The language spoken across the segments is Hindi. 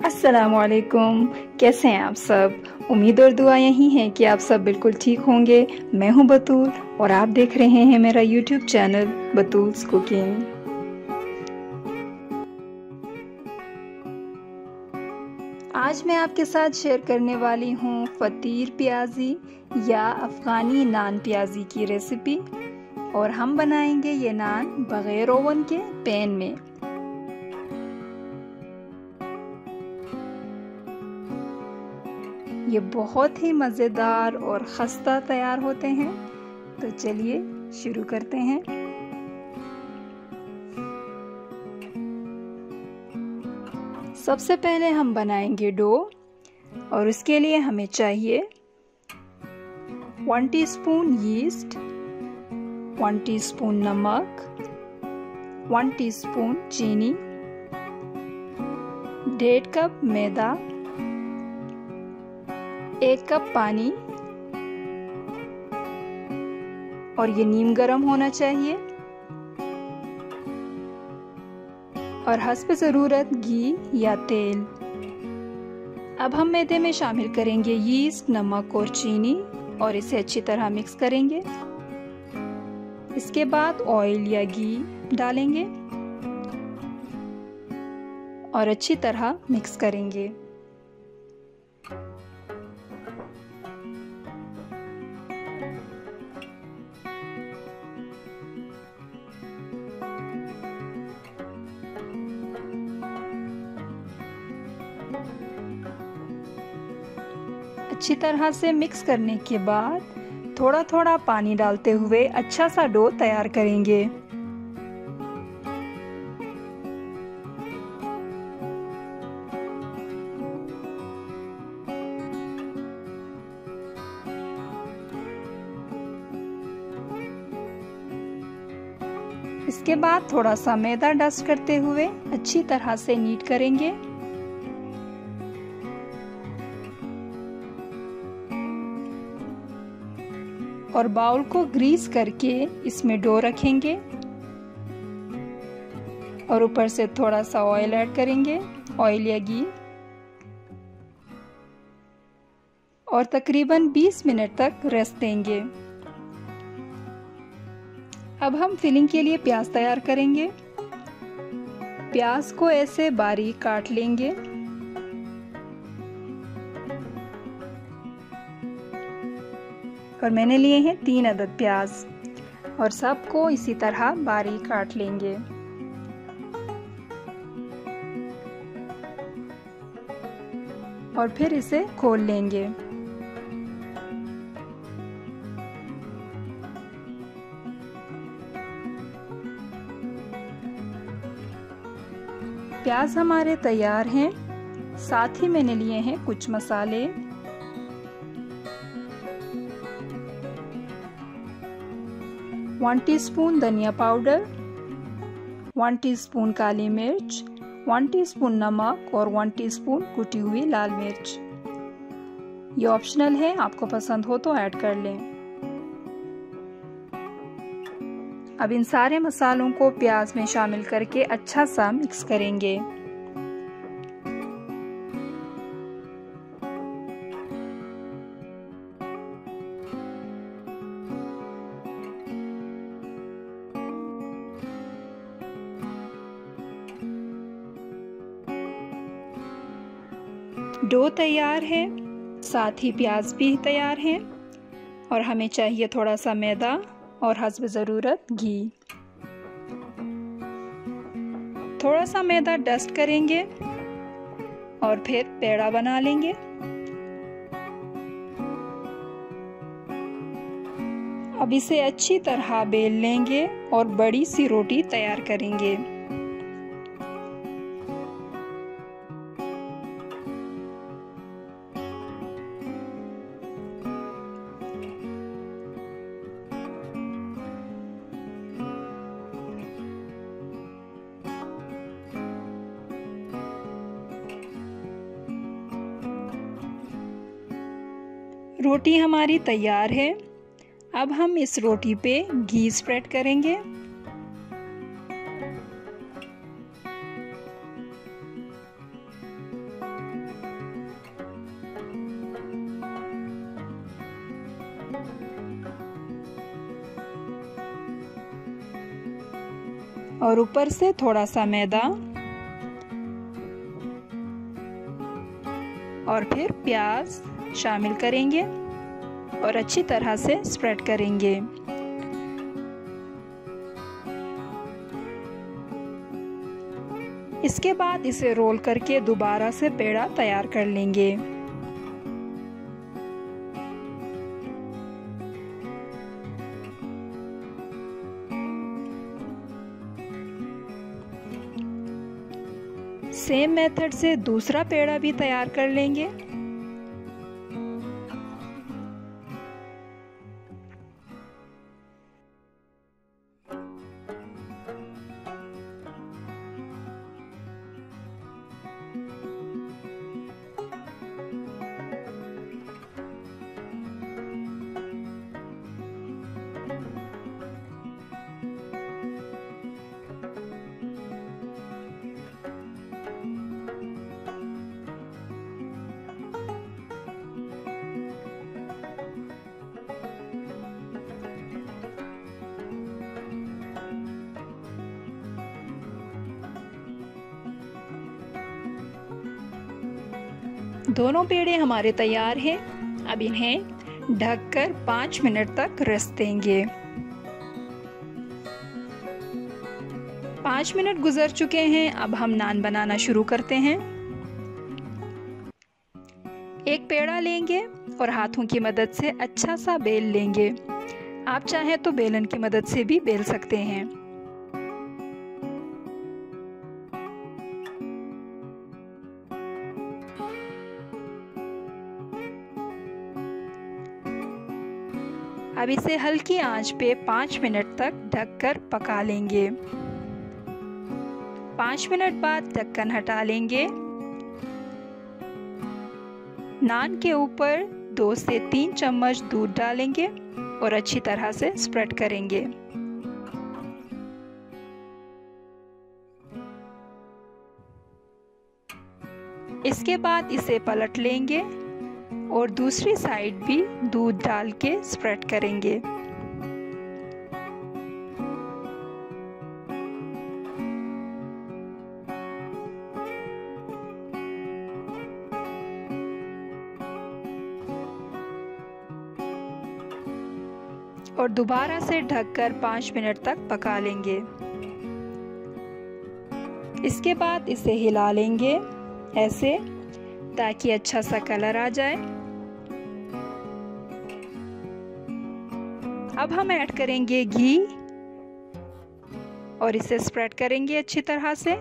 अस्सलामुअलैकुम। कैसे हैं आप सब? उम्मीद और दुआ यही है कि आप सब बिल्कुल ठीक होंगे। मैं हूं बतूल और आप देख रहे हैं मेरा YouTube चैनल बतूल्स कुकिंग। आज मैं आपके साथ शेयर करने वाली हूं फतीर प्याजी या अफ़गानी नान प्याजी की रेसिपी, और हम बनाएंगे ये नान बगैर ओवन के पैन में। ये बहुत ही मज़ेदार और खस्ता तैयार होते हैं। तो चलिए शुरू करते हैं। सबसे पहले हम बनाएंगे डो, और उसके लिए हमें चाहिए 1 टीस्पून यीस्ट, 1 टीस्पून नमक, 1 टीस्पून चीनी, 1.5 कप मैदा, 1 कप पानी, और ये नीम गरम होना चाहिए, और हस्ब ज़रूरत घी या तेल। अब हम मैदे में शामिल करेंगे यीस्ट, नमक और चीनी, और इसे अच्छी तरह मिक्स करेंगे। इसके बाद ऑयल या घी डालेंगे और अच्छी तरह मिक्स करेंगे। अच्छी तरह से मिक्स करने के बाद थोड़ा थोड़ा पानी डालते हुए अच्छा सा डो तैयार करेंगे। इसके बाद थोड़ा सा मैदा डस्ट करते हुए अच्छी तरह से नीट करेंगे। और बाउल को ग्रीस करके इसमें डो रखेंगे और ऊपर से थोड़ा सा ऑयल ऐड करेंगे, ऑयल या घी, और तकरीबन 20 मिनट तक रेस्ट देंगे। अब हम फिलिंग के लिए प्याज तैयार करेंगे। प्याज को ऐसे बारीक काट लेंगे। और मैंने लिए हैं 3 अदद प्याज, और सबको इसी तरह बारीक काट लेंगे। और फिर इसे खोल लेंगे। प्याज हमारे तैयार हैं। साथ ही मैंने लिए हैं कुछ मसाले। 1 टीस्पून धनिया पाउडर, 1 टीस्पून काली मिर्च, 1 टीस्पून नमक और 1 टीस्पून कुटी हुई लाल मिर्च। ये ऑप्शनल है, आपको पसंद हो तो ऐड कर लें। अब इन सारे मसालों को प्याज में शामिल करके अच्छा सा मिक्स करेंगे। डो तैयार है, साथ ही प्याज भी तैयार है, और हमें चाहिए थोड़ा सा मैदा और हस्ब ज़रूरत घी। थोड़ा सा मैदा डस्ट करेंगे और फिर पेड़ा बना लेंगे। अब इसे अच्छी तरह बेल लेंगे और बड़ी सी रोटी तैयार करेंगे। रोटी हमारी तैयार है। अब हम इस रोटी पे घी स्प्रेड करेंगे। और ऊपर से थोड़ा सा मैदा और फिर प्याज शामिल करेंगे और अच्छी तरह से स्प्रेड करेंगे। इसके बाद इसे रोल करके दोबारा से पेड़ा तैयार कर लेंगे। सेम मेथड से दूसरा पेड़ा भी तैयार कर लेंगे। दोनों पेड़े हमारे तैयार हैं। अब इन्हें ढककर 5 मिनट तक रेस्ट देंगे। 5 मिनट गुजर चुके हैं। अब हम नान बनाना शुरू करते हैं। एक पेड़ा लेंगे और हाथों की मदद से अच्छा सा बेल लेंगे। आप चाहें तो बेलन की मदद से भी बेल सकते हैं। अब इसे हल्की आंच पे 5 मिनट तक ढककर पका लेंगे। 5 मिनट बाद ढक्कन हटा लेंगे। नान के ऊपर 2 से 3 चम्मच दूध डालेंगे और अच्छी तरह से स्प्रेड करेंगे। इसके बाद इसे पलट लेंगे और दूसरी साइड भी दूध डाल के स्प्रेड करेंगे। और दोबारा से ढककर 5 मिनट तक पका लेंगे। इसके बाद इसे हिला लेंगे ऐसे, ताकि अच्छा सा कलर आ जाए। अब हम ऐड करेंगे घी और इसे स्प्रेड करेंगे अच्छी तरह से।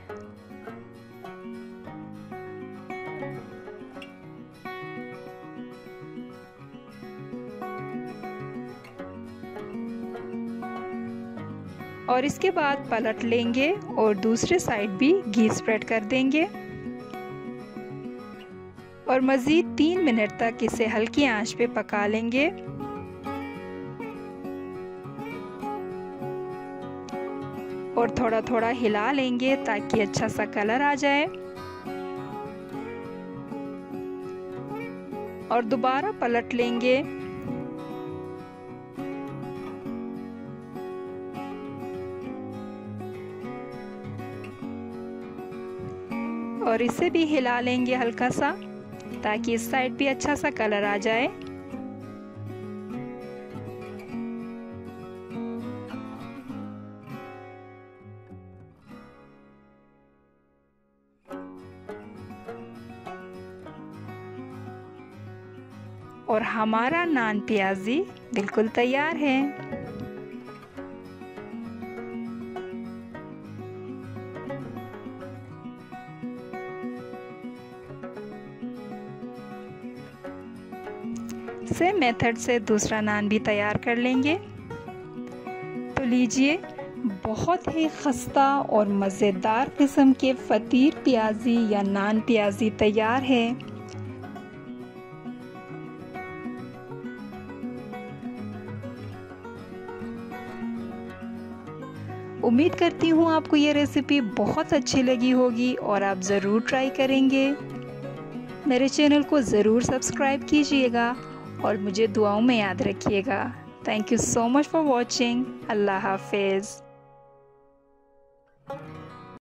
और इसके बाद पलट लेंगे और दूसरे साइड भी घी स्प्रेड कर देंगे और मज़ीद 3 मिनट तक इसे हल्की आंच पे पका लेंगे। और थोड़ा थोड़ा हिला लेंगे ताकि अच्छा सा कलर आ जाए। और दोबारा पलट लेंगे और इसे भी हिला लेंगे हल्का सा, ताकि इस साइड भी अच्छा सा कलर आ जाए। और हमारा नान प्याजी बिल्कुल तैयार है। सेम मेथड से दूसरा नान भी तैयार कर लेंगे। तो लीजिए, बहुत ही खस्ता और मज़ेदार किस्म के फतीर प्याजी या नान प्याजी तैयार है। उम्मीद करती हूँ आपको ये रेसिपी बहुत अच्छी लगी होगी और आप ज़रूर ट्राई करेंगे। मेरे चैनल को ज़रूर सब्सक्राइब कीजिएगा और मुझे दुआओं में याद रखिएगा। Thank you so much for watching. अल्लाह हाफिज़।